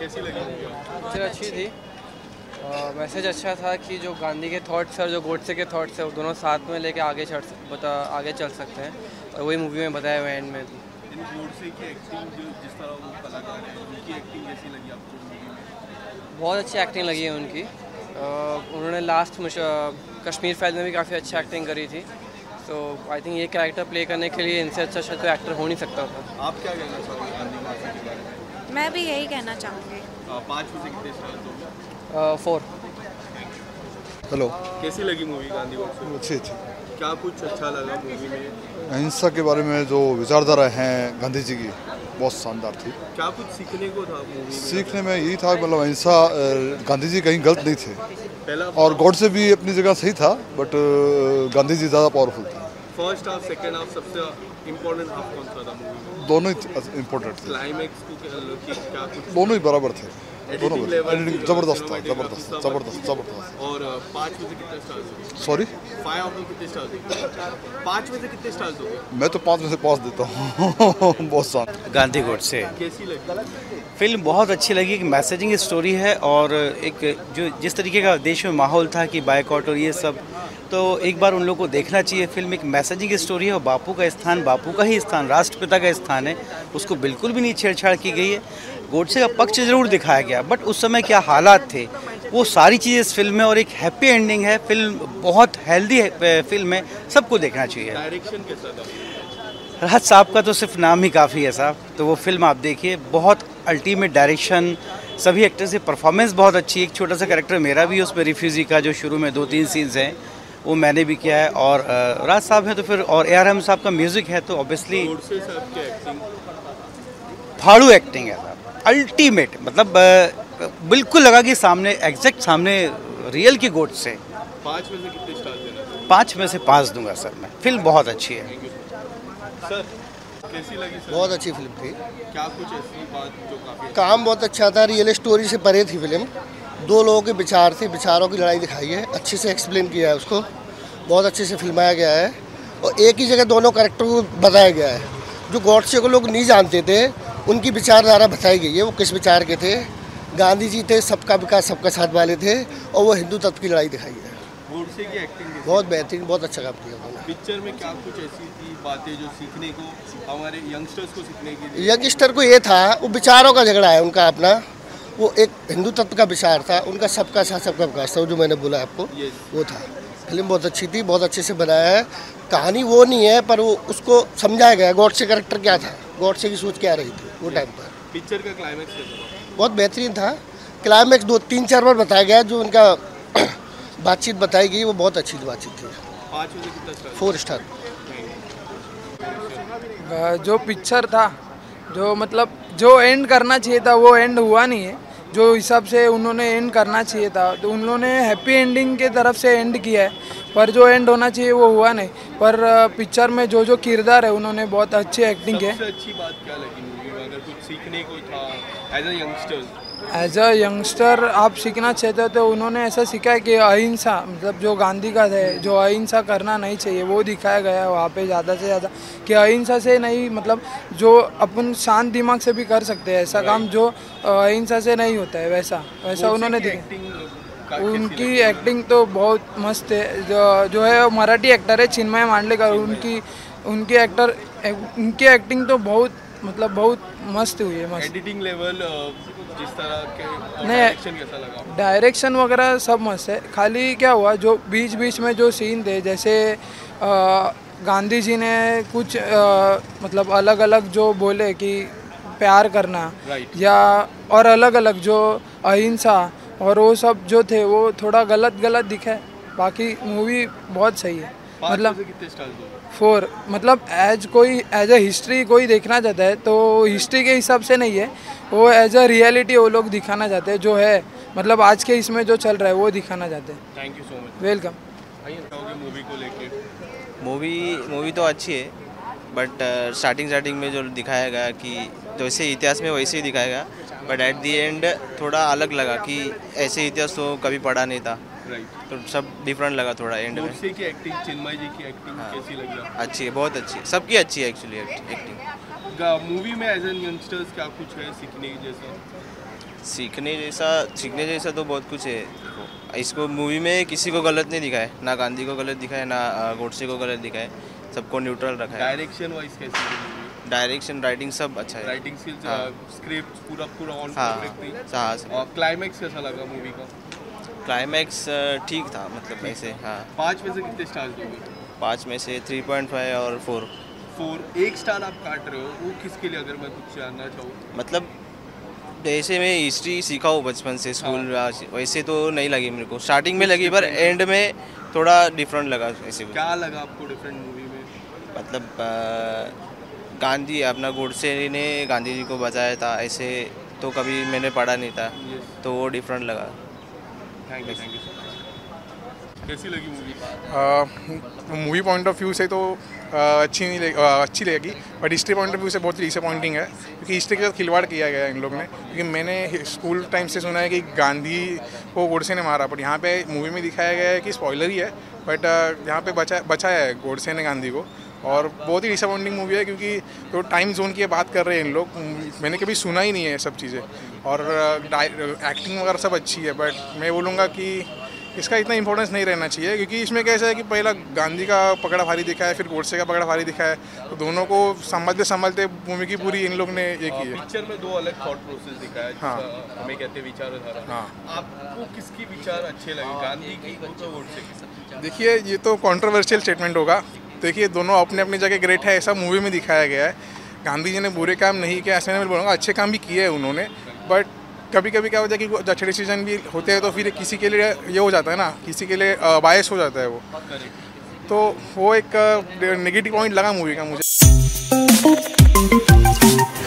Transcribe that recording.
कैसी लगी movie? Picture अच्छी थी। मैसेज अच्छा था कि जो गांधी के थॉट्स और जो गोडसे के थॉट्स है वो दोनों साथ में लेके आगे चल सकते हैं, और वही मूवी में बताया हुआ एंड में भी। गोडसे की एक्टिंग, जो जिस तरह वो कलाकार है, उनकी एक्टिंग कैसी लगी आपको मूवी में? बहुत अच्छी एक्टिंग लगी है उनकी। उन्होंने लास्ट कश्मीर फाइल में भी काफ़ी अच्छी एक्टिंग करी थी। तो आई थिंक ये कैरेक्टर प्ले करने के लिए इनसे अच्छा शायद कोई एक्टर हो नहीं सकता था। आप क्या कहना चाहोगे गांधी मार्च के बारे में? मैं भी यही कहना चाहूँगी। 5 में से कितने स्टार दोगे? 4। हेलो, कैसी लगी मूवी गांधी मार्च? अच्छी थी। क्या कुछ अच्छा लगा मूवी में? अहिंसा के बारे में जो विचारधारा हैं गांधी जी की, बहुत शानदार थी। क्या कुछ सीखने को था मूवी में? सीखने में यही था, मतलब अहिंसा, गांधी जी कहीं गलत नहीं थे, पहला और गॉडसे भी अपनी जगह सही था, बट गांधी जी ज़्यादा पावरफुल थे। फर्स्ट हाफ, सेकंड हाफ, सबसे इम्पोर्टेंट हाफ कौन सा था मूवी में? दोनों ही इम्पोर्टेंट थे, क्लाइमेक्स को क्या कुछ दोनों ही बराबर थे। दोनों एडिटिंग जबरदस्त था, जबरदस्त। और 5 में से कितने स्टार्स दोगे? सॉरी, 5 आउट ऑफ कितने स्टार्स दोगे? 5 में से कितने स्टार्स दोगे? मैं तो 5 में से 5 देता हूँ। बहुत शानदार। गांधी गोडसे कैसी लगी? फिल्म बहुत अच्छी लगी। एक मैसेजिंग स्टोरी है, और एक जो जिस तरीके का देश में माहौल था कि बायकॉट और ये सब, तो एक बार उन लोगों को देखना चाहिए। फिल्म एक मैसेजिंग स्टोरी है, और बापू का स्थान, बापू का ही स्थान, राष्ट्रपिता का स्थान है, उसको बिल्कुल भी नहीं छेड़छाड़ की गई है। गोडसे का पक्ष जरूर दिखाया गया, बट उस समय क्या हालात थे, वो सारी चीज़ें इस फिल्म में, और एक हैप्पी एंडिंग है। फिल्म बहुत हेल्दी फिल्म है, सबको देखना चाहिए। डायरेक्शन कैसा था? राहत साहब का तो सिर्फ नाम ही काफ़ी है साहब, तो वो फिल्म आप देखिए, बहुत अल्टीमेट डायरेक्शन, सभी एक्टर्स की परफॉर्मेंस बहुत अच्छी। एक छोटा सा कैरेक्टर मेरा भी है उसमें, रिफ्यूजी का, जो शुरू में 2-3 सीन्स हैं वो मैंने भी किया है, और राज साहब हैं तो फिर, और ए आर रहमान साहब का म्यूज़िक है, तो ऑब्वियसली गोडसे साहब की एक्टिंग फाड़ू एक्टिंग है साहब, अल्टीमेट। मतलब बिल्कुल लगा कि सामने, एग्जैक्ट सामने रियल की गोट से। 5 में से कितने स्टार देना चाहिए? 5 में से 5 दूंगा सर मैं। फिल्म बहुत अच्छी है सर। कैसी लगी सर? बहुत अच्छी फिल्म थी। क्या कुछ ऐसी बात जो काफी काम बहुत अच्छा था, रियल स्टोरी से परे थी फिल्म। 2 लोगों के विचार थे, विचारों की लड़ाई दिखाई है, अच्छे से एक्सप्लेन किया है उसको, बहुत अच्छे से फिल्माया गया है, और एक ही जगह दोनों कैरेक्टर को बताया गया है। जो गॉडसे को लोग नहीं जानते थे, उनकी विचारधारा बताई गई है, वो किस विचार के थे। गांधी जी थे सबका विकास सबका साथ वाले थे, और वो हिंदू तत्व की लड़ाई दिखाई है। गोडसे की एक्टिंग बहुत बेहतरीन, बहुत अच्छा काम किया उन्होंने। पिक्चर में क्या कुछ ऐसी थी बातें जो सीखने को, हमारे यंगस्टर्स को सीखने के लिए? यंगस्टर को ये था, वो विचारों का झगड़ा है उनका अपना, वो एक हिंदू तत्व का विचार था उनका, सबका साथ सबका विकास था, जो मैंने बोला आपको, वो था। फिल्म बहुत अच्छी थी, बहुत अच्छे से बनाया है। कहानी वो नहीं है, पर वो उसको समझाया गया, गॉडसे कैरेक्टर क्या था, गॉडसे की सोच क्या रही थी वो टाइम पर। पिक्चर का क्लाइमेक्स कैसा था? बहुत बेहतरीन था। क्लाइमेक्स 2-3-4 बार बताया गया, जो उनका बातचीत बताई गई वो बहुत अच्छी बातचीत थी। 5 में से कितना स्टार? 4 स्टार। जो पिक्चर था, जो मतलब जो एंड करना चाहिए था वो एंड हुआ नहीं है, जो हिसाब से उन्होंने एंड करना चाहिए था, तो उन्होंने हैप्पी एंडिंग के तरफ से एंड किया है, पर जो एंड होना चाहिए वो हुआ नहीं। पर पिक्चर में जो जो किरदार है उन्होंने बहुत अच्छी एक्टिंग की है। सबसे अच्छी बात क्या लगी मूवी में, अगर कुछ सीखने को था as a youngster? As a youngster आप सीखना चाहते हो तो उन्होंने ऐसा सीखा है कि अहिंसा, मतलब जो गांधी का है, जो अहिंसा करना नहीं चाहिए वो दिखाया गया है वहाँ पे ज़्यादा से ज़्यादा, कि अहिंसा से नहीं, मतलब जो अपन शांत दिमाग से भी कर सकते हैं ऐसा काम, जो अहिंसा से नहीं होता है, वैसा उन्होंने दिखा। उनकी एक्टिंग तो बहुत मस्त है। जो है मराठी एक्टर है चिन्मय मांडलेकर, उनकी एक्टिंग तो बहुत, मतलब बहुत मस्त हुई है, मस्त। एडिटिंग लेवल, जिस तरह के नहीं, डायरेक्शन कैसा लगा? डायरेक्शन वगैरह सब मस्त है। खाली क्या हुआ, जो बीच बीच में जो सीन थे, जैसे गांधी जी ने कुछ मतलब अलग अलग जो बोले कि प्यार करना, या और अलग अलग जो अहिंसा और वो सब जो थे, वो थोड़ा गलत दिखा। बाकी मूवी बहुत सही है। मतलब कितने स्टार दोगे? 4, मतलब एज अ हिस्ट्री कोई देखना चाहता है तो हिस्ट्री के हिसाब से नहीं है, वो एज अ रियलिटी वो लोग दिखाना चाहते हैं, जो है मतलब आज के इसमें जो चल रहा है वो दिखाना चाहते हैं। Thank you so much. Welcome. Movie को लेके? मूवी तो अच्छी है, बट स्टार्टिंग में जो दिखाया गया कि जैसे इतिहास में वैसे ही दिखाया गया, बट एट दी एंड थोड़ा अलग लगा कि ऐसे इतिहास तो कभी पढ़ा नहीं था, तो सब डिफरेंट लगा थोड़ा एंड में। गोडसे की एक्टिंग, चिन्मय जी की एक्टिंग कैसी लगी आपको? अच्छी है, बहुत अच्छी है, सबकी अच्छी है एक्चुअली एक्टिंग। मूवी में एज एन यंगस्टर्स क्या कुछ है सीखने जैसा? सीखने जैसा तो बहुत कुछ है। इसको मूवी में किसी को गलत नहीं दिखाया, ना गांधी को गलत दिखाया, ना गोडसे को गलत दिखाया, सबको न्यूट्रल रखा है। डायरेक्शन वाइज कैसी है मूवी? डायरेक्शन, राइटिंग सब अच्छा है। राइटिंग स्किल्स, स्क्रिप्ट पूरा ऑन हाँ परफेक्ट थी। हाँ। और क्लाइमैक्स कैसा लगा मूवी का? क्लाइमैक्स ठीक था, मतलब ऐसे। हाँ 5 में से कितने स्टार्स दोगे? 5 में से 3.5 और 4। 4। 1 स्टार आप काट रहे हो, वो किसके लिए, अगर मैं कुछ जानना चाहूँ? मतलब जैसे मैं हिस्ट्री सीखा हूँ बचपन से स्कूल, वैसे तो नहीं लगी मेरे को, स्टार्टिंग में लगी पर एंड में थोड़ा डिफरेंट लगा। ऐसे क्या लगा आपको डिफरेंट मूवी में? मतलब गांधी अपना गोडसे ने गांधी जी को बचाया था, ऐसे तो कभी मैंने पढ़ा नहीं था, तो वो डिफरेंट लगा। Thank you so much. कैसी लगी movie? Movie point of view से तो अच्छी लगेगी, but history point of view से बहुत ही डिसअपॉइंटिंग है, क्योंकि हिस्ट्री के साथ खिलवाड़ किया गया है इन लोग ने। क्योंकि मैंने स्कूल टाइम से सुना है कि गांधी को गोडसे ने मारा, बट यहाँ पे मूवी में दिखाया गया है कि स्पॉइलर ही है, बट यहाँ पे बचाया है गोडसे ने गांधी को। और बहुत ही डिसअपॉइंटिंग मूवी है, क्योंकि तो टाइम जोन की बात कर रहे हैं इन लोग, मैंने कभी सुना ही नहीं है सब चीज़ें। और एक्टिंग वगैरह सब अच्छी है, बट मैं बोलूँगा कि इसका इतना इंपॉर्टेंस नहीं रहना चाहिए, क्योंकि इसमें कैसा है कि पहला गांधी का पकड़ा भारी दिखा है, फिर गोडसे का पकड़ा भारी दिखा है, तो दोनों को संभालते मूवी की पूरी इन लोग ने ये की है। पिक्चर में 2 अलग थॉट प्रोसेस दिखाया है, हाँ। हमें कहते हैं विचारधारा। हाँ। आपको किसकी विचार अच्छे लगे, गांधी की तो गोडसे की? देखिए, ये तो कंट्रोवर्शियल स्टेटमेंट होगा। देखिए, दोनों अपने अपनी जगह ग्रेट है, ऐसा मूवी में दिखाया गया है। गांधी जी ने बुरे काम नहीं किया ऐसे मैं बोलूँगा, अच्छे काम भी किए हैं उन्होंने, बट कभी कभी क्या होता है कि अच्छे डिसीजन भी होते हैं तो फिर किसी के लिए ये हो जाता है ना, किसी के लिए बायस हो जाता है वो, तो वो एक नेगेटिव पॉइंट लगा मूवी का मुझे।